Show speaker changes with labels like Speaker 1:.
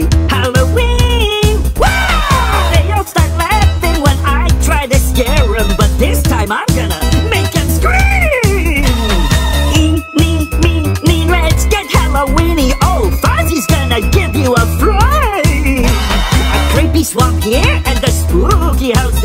Speaker 1: scary Halloween. Wow! They all start laughing when I try to scare them, but this time I'm gonna make them scream. Eeny, let's get Halloweeny. Oh, Fozzie's gonna give you a fright. A creepy swamp here and the spooky house